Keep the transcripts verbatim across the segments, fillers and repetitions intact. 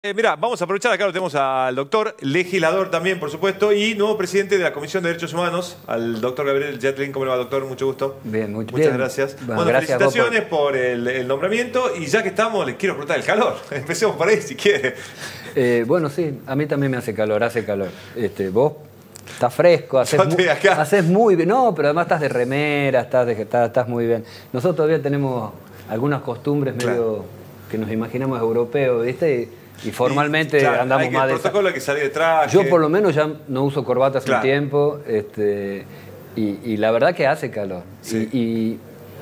Eh, mira, vamos a aprovechar, acá lo tenemos al doctor, legislador también, por supuesto, y nuevo presidente de la Comisión de Derechos Humanos, al doctor Gabriel Jetlin. ¿Cómo le va, doctor? Mucho gusto. Bien, muy, Muchas bien. gracias. Bueno, bueno, gracias felicitaciones por... por el, el nombramiento, y ya que estamos, les quiero preguntar el calor. Empecemos por ahí, si quiere. Eh, bueno, sí, a mí también me hace calor, hace calor. Este, vos estás fresco, haces, Yo estoy muy, acá. haces muy bien. No, pero además estás de remera, estás, de, estás, estás muy bien. Nosotros todavía tenemos algunas costumbres medio Claro. que nos imaginamos europeos, ¿viste? Y formalmente Y, claro, andamos hay que, más el de... protocolo hay que salir de traje. Yo por lo menos ya no uso corbata hace Claro. un tiempo, este, y, y la verdad que hace calor. Sí. Y, y,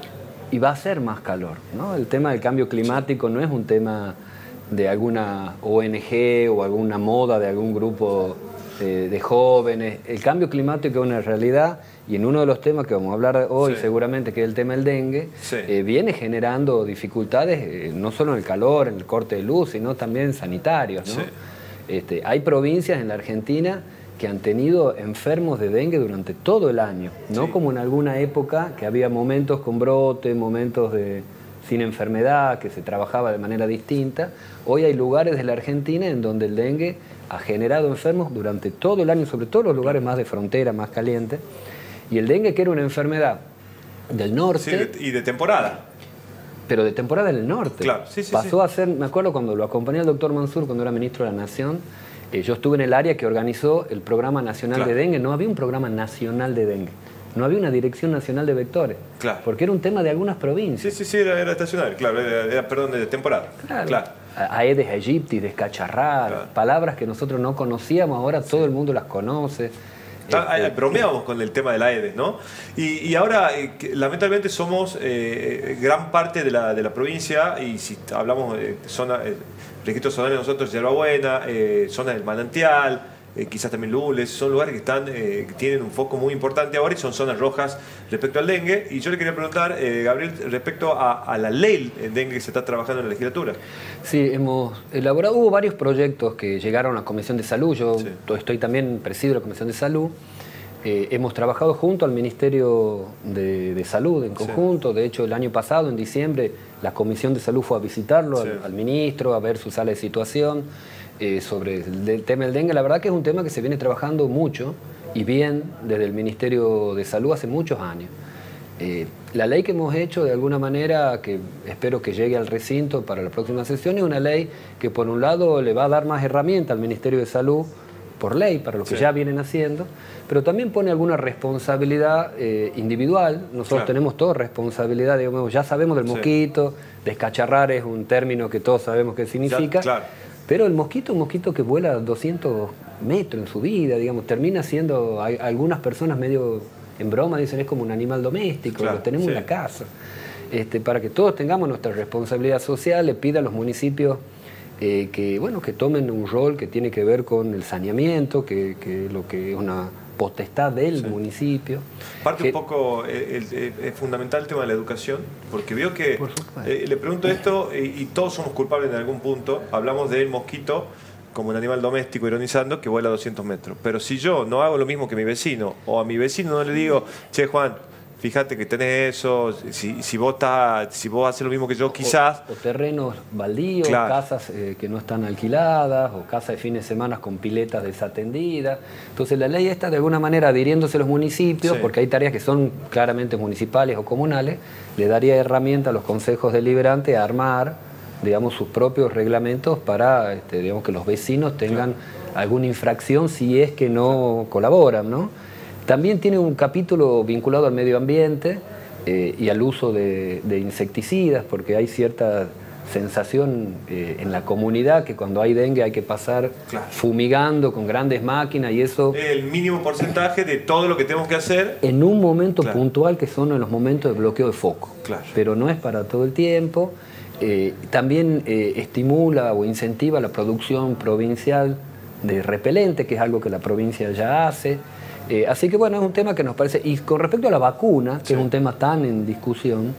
y va a ser más calor, ¿no? El tema del cambio climático no es un tema de alguna O N G o alguna moda de algún grupo de, de jóvenes. El cambio climático es una realidad, y en uno de los temas que vamos a hablar hoy, Sí. seguramente, que es el tema del dengue, Sí. eh, viene generando dificultades, eh, no solo en el calor, en el corte de luz, sino también sanitarios, ¿no? Sí. Este, hay provincias en la Argentina que han tenido enfermos de dengue durante todo el año, no Sí. como en alguna época que había momentos con brote, momentos de, sin enfermedad, que se trabajaba de manera distinta. Hoy hay lugares de la Argentina en donde el dengue ha generado enfermos durante todo el año, sobre todo los lugares más de frontera, más calientes. Y el dengue, que era una enfermedad del norte... Sí, de- y de temporada. pero de temporada en el norte. Claro, sí, sí, Pasó sí. a ser, me acuerdo cuando lo acompañé al doctor Mansur, cuando era ministro de la Nación, eh, yo estuve en el área que organizó el Programa Nacional Claro. de Dengue. No había un Programa Nacional de Dengue, no había una Dirección Nacional de Vectores, Claro. porque era un tema de algunas Sí, provincias. sí, sí, era, era estacional, claro, era, era, perdón, de temporada. Claro. Claro. A- Aedes aegypti, descacharrar, Claro. palabras que nosotros no conocíamos, ahora todo el mundo las conoce. Está- Este, eh, bromeábamos con el tema del Aedes, ¿no? Y, y ahora, eh, que, lamentablemente, somos eh, gran parte de la, de la provincia, y si hablamos de zona, eh, registro zonal de nosotros, Yerbabuena, eh, zona del Manantial, eh, quizás también Lules, son lugares que, están, eh, que tienen un foco muy importante ahora y son zonas rojas respecto al dengue. Y yo le quería preguntar, eh, Gabriel, respecto a, a la ley del dengue que se está trabajando en la legislatura. Sí, hemos elaborado, hubo varios proyectos que llegaron a la Comisión de Salud. Yo Sí. estoy también, presido la Comisión de Salud. Eh, hemos trabajado junto al Ministerio de, de Salud en conjunto. De hecho, el año pasado, en diciembre, la Comisión de Salud fue a visitarlo, Sí. al, al ministro, a ver su sala de situación eh, sobre el, el tema del dengue. La verdad que es un tema que se viene trabajando mucho y bien desde el Ministerio de Salud hace muchos años. Eh, la ley que hemos hecho, de alguna manera, que espero que llegue al recinto para la próxima sesión, es una ley que, por un lado, le va a dar más herramientas al Ministerio de Salud por ley, para lo que Sí. ya vienen haciendo, pero también pone alguna responsabilidad eh, individual. Nosotros Claro. tenemos toda responsabilidad, digamos, ya sabemos del Sí. mosquito, descacharrar es un término que todos sabemos qué significa, Ya, claro. pero el mosquito es un mosquito que vuela doscientos metros en su vida, digamos, termina siendo, hay, algunas personas medio en broma dicen es como un animal doméstico, Claro, lo tenemos sí. en la casa. Este, para que todos tengamos nuestra responsabilidad social, le pida a los municipios eh, que, bueno, que tomen un rol que tiene que ver con el saneamiento, que, que lo que es una potestad del Sí. municipio. Parte Que- un poco, eh, el- eh, es fundamental el tema de la educación, porque veo que, Por supuesto. eh, le pregunto esto, eh, y todos somos culpables en algún punto, hablamos del mosquito como un animal doméstico, ironizando, que vuela doscientos metros. Pero si yo no hago lo mismo que mi vecino, o a mi vecino no le digo, che, Juan, fíjate que tenés eso, si, si, vos, estás, si vos haces lo mismo que yo, quizás... O, o terrenos baldíos, Claro. casas eh, que no están alquiladas, o casas de fines de semana con piletas desatendidas. Entonces la ley está de alguna manera adhiriéndose a los municipios, Sí. porque hay tareas que son claramente municipales o comunales, le daría herramienta a los consejos deliberantes a armar, digamos, sus propios reglamentos para este, digamos, que los vecinos tengan alguna infracción si es que no colaboran, ¿no? También tiene un capítulo vinculado al medio ambiente eh, y al uso de, de insecticidas, porque hay cierta sensación eh, en la comunidad que cuando hay dengue hay que pasar Claro. fumigando con grandes máquinas, y eso El mínimo porcentaje de todo lo que tenemos que hacer. en un momento Claro. puntual, que son en los momentos de bloqueo de foco. Claro. Pero no es para todo el tiempo. Eh, también eh, estimula o incentiva la producción provincial de repelente, que es algo que la provincia ya hace. Eh, así que bueno, es un tema que nos parece... Y con respecto a la vacuna, que Sí. es un tema tan en discusión,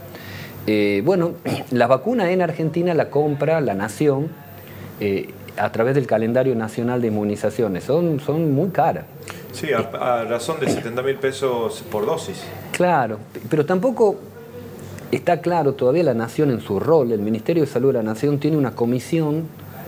eh, bueno, la vacuna en Argentina la compra la Nación eh, a través del calendario nacional de inmunizaciones. Son, son muy caras. Sí, a, a razón de setenta mil pesos por dosis. Claro, pero tampoco está claro todavía la Nación en su rol. El Ministerio de Salud de la Nación tiene una comisión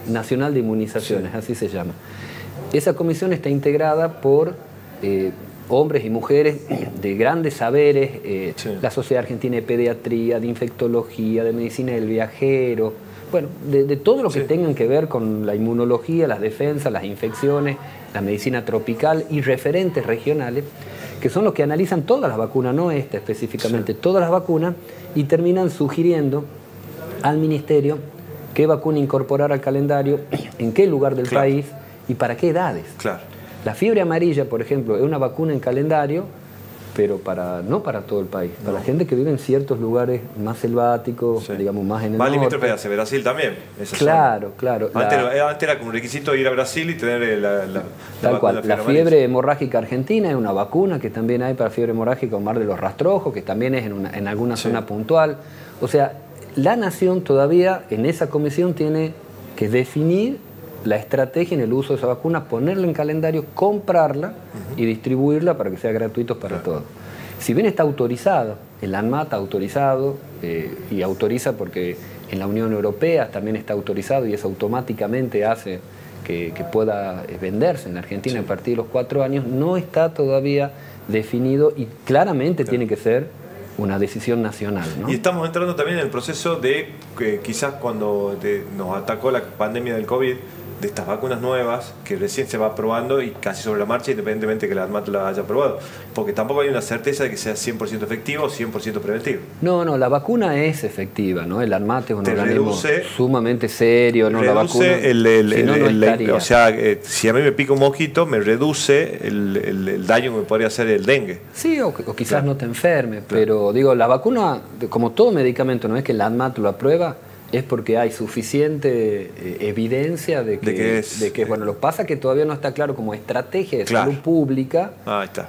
Nacional de Inmunizaciones, sí. así se llama. Esa comisión está integrada por eh, hombres y mujeres de grandes saberes, eh, sí. la Sociedad Argentina de Pediatría, de Infectología, de Medicina del Viajero, bueno, de, de todo lo que sí. tengan que ver con la inmunología, las defensas, las infecciones, la medicina tropical y referentes regionales, que son los que analizan todas las vacunas, no esta específicamente, sí. todas las vacunas, y terminan sugiriendo al Ministerio qué vacuna incorporar al calendario, en qué lugar del claro. país y para qué edades. Claro. La fiebre amarilla, por ejemplo, es una vacuna en calendario, pero para no para todo el país, no. para la gente que vive en ciertos lugares más selváticos, sí. digamos, más en el más norte. limítrofe hacia Brasil también. Esa claro, zona. claro. Antes, la, era, antes era como un requisito ir a Brasil y tener la, la, tal la cual. vacuna. La fiebre hemorrágica argentina es una vacuna que también hay para fiebre hemorrágica o Mar de los Rastrojos, que también es en, una, en alguna sí. zona puntual. O sea, la nación todavía en esa comisión tiene que definir la estrategia en el uso de esa vacuna, ponerla en calendario, comprarla uh-huh. y distribuirla para que sea gratuito para claro. todos. Si bien está autorizado, el ANMAT está autorizado eh, y autoriza porque en la Unión Europea también está autorizado y eso automáticamente hace que, que pueda venderse en la Argentina sí. a partir de los cuatro años, no está todavía definido y claramente claro. tiene que ser una decisión nacional, ¿no? Y estamos entrando también en el proceso de que quizás cuando de, nos atacó la pandemia del COVID, de estas vacunas nuevas que recién se va probando y casi sobre la marcha, independientemente de que la ANMAT la haya probado, porque tampoco hay una certeza de que sea cien por ciento efectivo o cien por ciento preventivo. No, no, la vacuna es efectiva, ¿no? El ANMAT es un Te organismo reduce, sumamente serio, ¿no? La vacuna, el, el, si no, el, no el, o sea, eh, si a mí me pica un mosquito, me reduce el, el, el daño que me podría hacer el dengue. Sí, o, o quizás claro. no te enferme, claro. pero digo, la vacuna, como todo medicamento, no es que el ANMAT lo aprueba, es porque hay suficiente eh, evidencia de que, de que, es, de que bueno, lo que pasa es que todavía no está claro como estrategia de claro. salud pública Ahí está.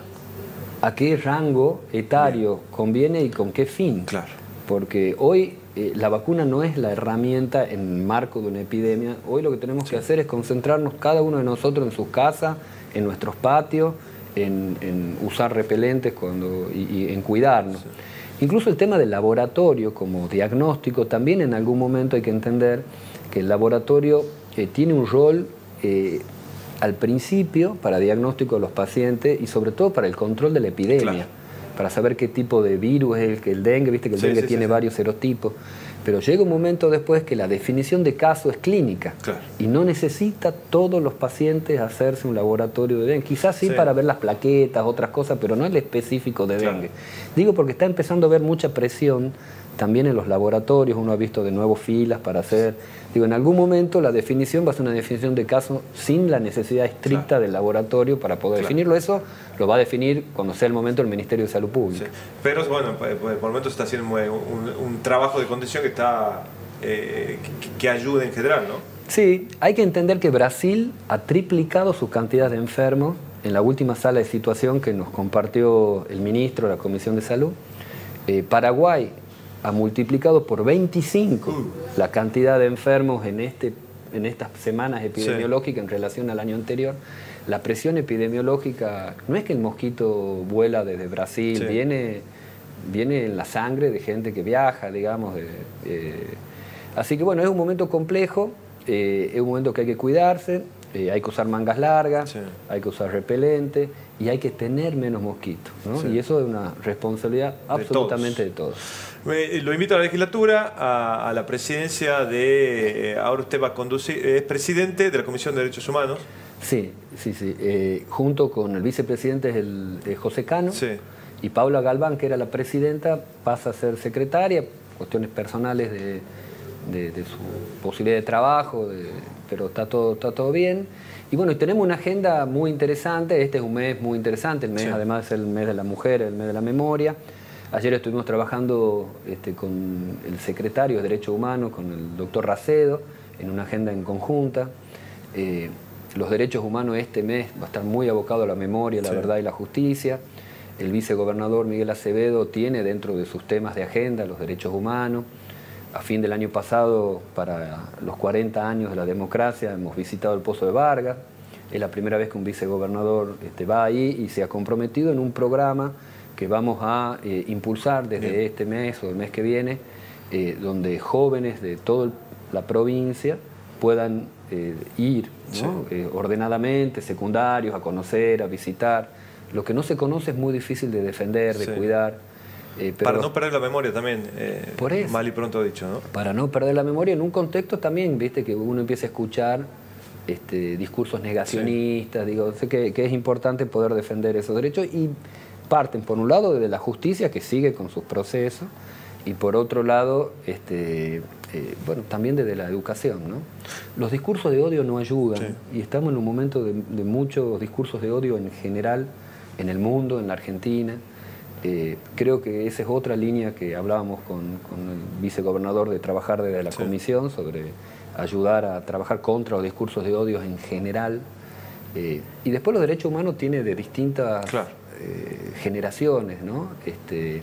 a qué rango etario Bien. conviene y con qué fin. Claro. Porque hoy eh, la vacuna no es la herramienta en el marco de una epidemia. Hoy lo que tenemos sí. que hacer es concentrarnos cada uno de nosotros en sus casas, en nuestros patios, en, en usar repelentes cuando, y, y en cuidarnos. Sí. Incluso el tema del laboratorio como diagnóstico, también en algún momento hay que entender que el laboratorio eh, tiene un rol eh, al principio para diagnóstico de los pacientes y sobre todo para el control de la epidemia, claro. para saber qué tipo de virus es el que el dengue, viste que el sí, dengue sí, tiene sí, varios sí. serotipos, pero llega un momento después que la definición de caso es clínica claro. y no necesita todos los pacientes hacerse un laboratorio de dengue, quizás sí, sí para ver las plaquetas, otras cosas, pero no el específico de dengue. Claro. Digo porque está empezando a haber mucha presión también en los laboratorios, uno ha visto de nuevo filas para hacer, digo, en algún momento la definición va a ser una definición de caso sin la necesidad estricta claro. del laboratorio para poder claro. definirlo. Eso lo va a definir cuando sea el momento el Ministerio de Salud Pública. Sí. Pero bueno, por el momento se está haciendo un, un, un trabajo de contención que está eh, que, que ayuda en general, ¿no? Sí, hay que entender que Brasil ha triplicado su cantidad de enfermos en la última sala de situación que nos compartió el ministro de la Comisión de Salud. Eh, Paraguay ha multiplicado por veinticinco uh. la cantidad de enfermos en, este, en estas semanas epidemiológicas sí. en relación al año anterior. La presión epidemiológica, no es que el mosquito vuela desde Brasil, sí. viene, viene en la sangre de gente que viaja, digamos. De, eh, así que bueno, es un momento complejo, eh, es un momento que hay que cuidarse, eh, hay que usar mangas largas, sí. hay que usar repelente y hay que tener menos mosquitos, ¿no? Sí. Y eso es una responsabilidad absolutamente de todos. De todos. Me, lo invito a la legislatura, a, a la presidencia de... Eh, ahora usted va a conducir, es presidente de la Comisión de Derechos Humanos. Sí, sí, sí. Eh, junto con el vicepresidente es el, eh, José Cano sí. y Paula Galván, que era la presidenta, pasa a ser secretaria, cuestiones personales de, de, de su posibilidad de trabajo, de, pero está todo, está todo bien. Y bueno, tenemos una agenda muy interesante, este es un mes muy interesante, el mes sí. además es el mes de la mujer, el mes de la memoria. Ayer estuvimos trabajando este, con el secretario de Derechos Humanos, con el doctor Racedo, en una agenda en conjunta. Eh, los derechos humanos este mes va a estar muy abocado a la memoria, la sí. verdad y la justicia. El vicegobernador Miguel Acevedo tiene dentro de sus temas de agenda los derechos humanos. A fin del año pasado, para los cuarenta años de la democracia, hemos visitado el Pozo de Vargas. Es la primera vez que un vicegobernador este, va ahí y se ha comprometido en un programa que vamos a eh, impulsar desde Bien. este mes o el mes que viene, eh, donde jóvenes de toda la provincia puedan eh, ir, ¿no? Sí. eh, ordenadamente, secundarios, a conocer, a visitar. Lo que no se conoce es muy difícil de defender, de sí. cuidar. Eh, pero para no perder la memoria también, eh, por eso, mal y pronto dicho, ¿no? Para no perder la memoria en un contexto también, viste, que uno empieza a escuchar este, discursos negacionistas, sí. digo, sé que, que es importante poder defender esos derechos y parten, por un lado, de la justicia, que sigue con sus procesos, y por otro lado, este, eh, bueno, también desde la educación, ¿no? Los discursos de odio no ayudan, sí. y estamos en un momento de, de muchos discursos de odio en general, en el mundo, en la Argentina. Eh, creo que esa es otra línea que hablábamos con, con el vicegobernador de trabajar desde la sí. comisión sobre ayudar a trabajar contra los discursos de odio en general. Eh, y después los derechos humanos tiene de distintas claro. eh, generaciones, ¿no? Este, eh,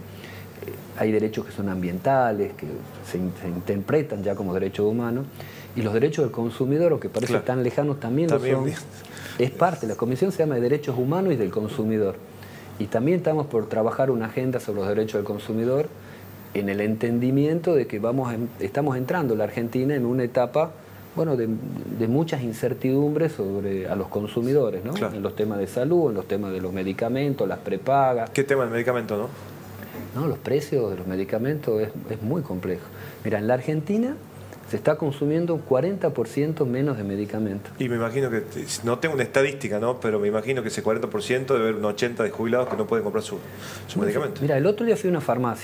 hay derechos que son ambientales, que se, se interpretan ya como derechos humanos, y los derechos del consumidor, aunque parecen claro. tan lejanos, también, también lo son. Es parte, la comisión se llama de Derechos Humanos y del Consumidor. Y también estamos por trabajar una agenda sobre los derechos del consumidor en el entendimiento de que vamos, estamos entrando la Argentina en una etapa bueno, de, de muchas incertidumbres sobre a los consumidores, ¿no? Claro. En los temas de salud, en los temas de los medicamentos, las prepagas. ¿Qué tema del medicamento, no? No, los precios de los medicamentos es, es muy complejo. Mira, en la Argentina se está consumiendo un cuarenta por ciento menos de medicamentos. Y me imagino que, no tengo una estadística, ¿no? Pero me imagino que ese cuarenta por ciento debe haber un ochenta por ciento de jubilados que no pueden comprar su, su no, medicamento. Mira, el otro día fui a una farmacia.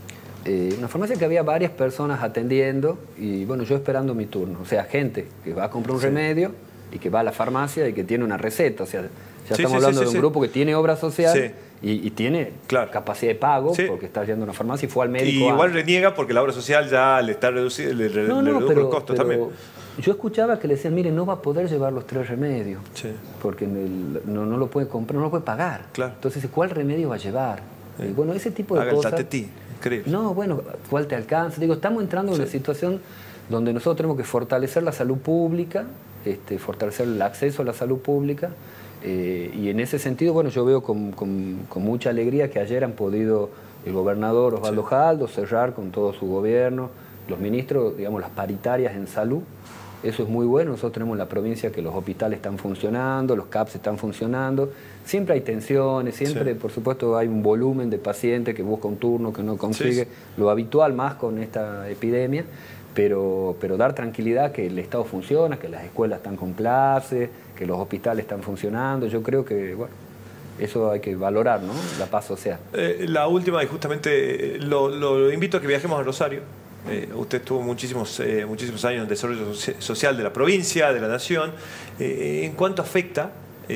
Eh, una farmacia que había varias personas atendiendo y, bueno, yo esperando mi turno. O sea, gente que va a comprar un sí. remedio y que va a la farmacia y que tiene una receta. O sea, ya sí, estamos sí, hablando sí, de un sí. grupo que tiene obra social. Sí. Y, y tiene claro. capacidad de pago sí. porque está yendo a una farmacia y fue al médico. Y igual antes. Reniega porque la obra social ya le está reduciendo, le, no, le no, reduce pero, los costos pero también. Yo escuchaba que le decían, mire, no va a poder llevar los tres remedios sí. porque el, no, no lo puede comprar, no lo puede pagar. Claro. Entonces, ¿cuál remedio va a llevar? Sí. Y bueno, ese tipo de Haga cosas. El tatetí, increíble. No, bueno, ¿cuál te alcanza? Digo, estamos entrando en sí. una situación donde nosotros tenemos que fortalecer la salud pública, este, fortalecer el acceso a la salud pública. Eh, y en ese sentido, bueno, yo veo con, con, con mucha alegría que ayer han podido el gobernador Osvaldo sí. Jaldo cerrar con todo su gobierno, los ministros, digamos, las paritarias en salud. Eso es muy bueno. Nosotros tenemos en la provincia que los hospitales están funcionando, los C A P S están funcionando. Siempre hay tensiones, siempre, sí. por supuesto, hay un volumen de pacientes que busca un turno, que no consigue, sí. lo habitual más con esta epidemia. Pero, pero dar tranquilidad que el Estado funciona, que las escuelas están con clases, que los hospitales están funcionando. Yo creo que, bueno, eso hay que valorar, ¿no? La paz social. Eh, la última, y justamente lo, lo invito a que viajemos a Rosario. Eh, usted estuvo muchísimos, eh, muchísimos años en el desarrollo social de la provincia, de la nación. Eh, ¿En cuánto afecta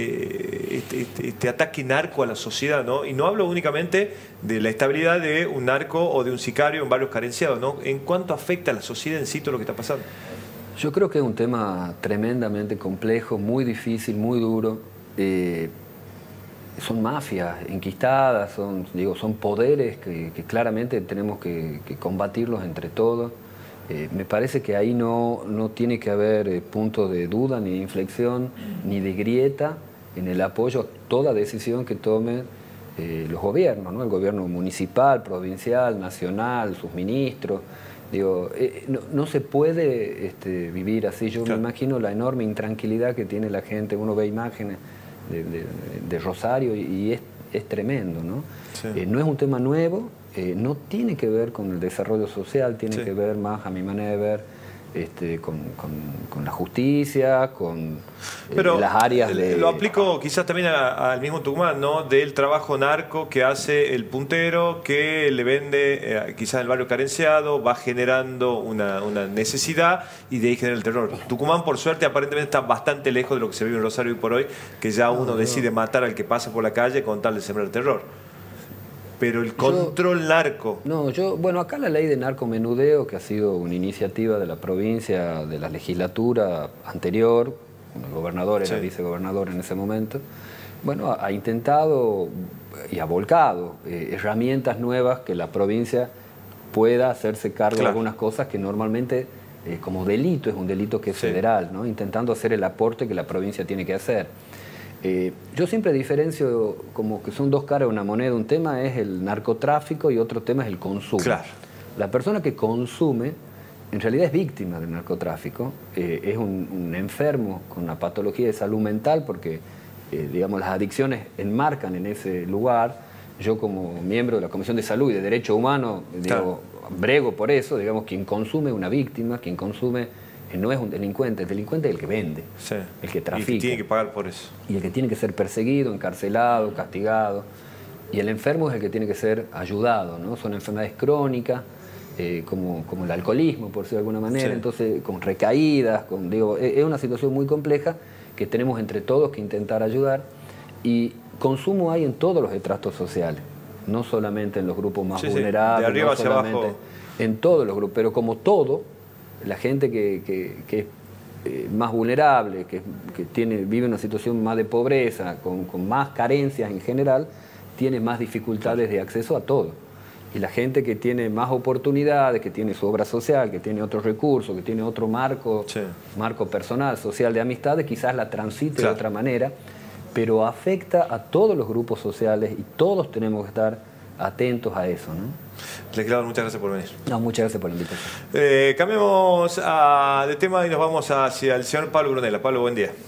eh, este, este, este ataque narco a la sociedad, ¿no? Y no hablo únicamente de la estabilidad de un narco o de un sicario en barrios carenciados, ¿no? ¿En cuánto afecta a la sociedad en sí todo lo que está pasando? Yo creo que es un tema tremendamente complejo, muy difícil, muy duro. Eh, son mafias enquistadas, son, digo, son poderes que, que claramente tenemos que, que combatirlos entre todos. Eh, me parece que ahí no, no tiene que haber eh, punto de duda, ni de inflexión, ni de grieta en el apoyo a toda decisión que tomen eh, los gobiernos, ¿no? El gobierno municipal, provincial, nacional, sus ministros. Digo, eh, no, no se puede este, vivir así. Yo claro. me imagino la enorme intranquilidad que tiene la gente. Uno ve imágenes de, de, de Rosario y, y es, es tremendo, ¿no? Sí. Eh, no es un tema nuevo. Eh, no tiene que ver con el desarrollo social, tiene sí. que ver más, a mi manera de ver, este, con, con, con la justicia, con eh, Pero las áreas de... Lo aplico quizás también al mismo Tucumán, ¿no? Del trabajo narco que hace el puntero, que le vende eh, quizás el barrio carenciado, va generando una, una necesidad y de ahí genera el terror. Tucumán, por suerte, aparentemente está bastante lejos de lo que se vive en Rosario hoy por hoy, que ya uno no, decide no. matar al que pasa por la calle con tal de sembrar terror. Pero el control yo, narco... No, yo... Bueno, acá la ley de narcomenudeo, que ha sido una iniciativa de la provincia, de la legislatura anterior, el gobernador era sí. vicegobernador en ese momento, bueno, ha, ha intentado y ha volcado eh, herramientas nuevas que la provincia pueda hacerse cargo claro. de algunas cosas que normalmente, eh, como delito, es un delito que es sí. federal, ¿no? Intentando hacer el aporte que la provincia tiene que hacer. Eh, yo siempre diferencio como que son dos caras de una moneda. Un tema es el narcotráfico y otro tema es el consumo. Claro. La persona que consume en realidad es víctima del narcotráfico, eh, es un, un enfermo con una patología de salud mental porque, eh, digamos, las adicciones enmarcan en ese lugar. Yo como miembro de la Comisión de Salud y de Derechos Humanos, digo, claro, brego por eso, digamos, quien consume es una víctima, quien consume no es un delincuente, el delincuente es el que vende, sí, el que trafica. Y tiene que pagar por eso. Y el que tiene que ser perseguido, encarcelado, castigado. Y el enfermo es el que tiene que ser ayudado, ¿no? Son enfermedades crónicas, eh, como, como el alcoholismo, por decirlo de alguna manera, sí, entonces con recaídas, con, digo, es una situación muy compleja que tenemos entre todos que intentar ayudar. Y consumo hay en todos los estratos sociales, no solamente en los grupos más sí, vulnerables, sí, de arriba no hacia solamente abajo. En todos los grupos, pero como todo, la gente que, que, que es eh, más vulnerable, que, que tiene, vive una situación más de pobreza, con, con más carencias en general, tiene más dificultades de acceso a todo. Y la gente que tiene más oportunidades, que tiene su obra social, que tiene otros recursos, que tiene otro marco, sí, marco personal, social de amistades, quizás la transite claro, de otra manera, pero afecta a todos los grupos sociales y todos tenemos que estar atentos a eso, ¿no? Legislador, muchas gracias por venir. No, muchas gracias por la invitación. Eh, cambiemos a, de tema y nos vamos hacia el señor Pablo Brunella. Pablo, buen día.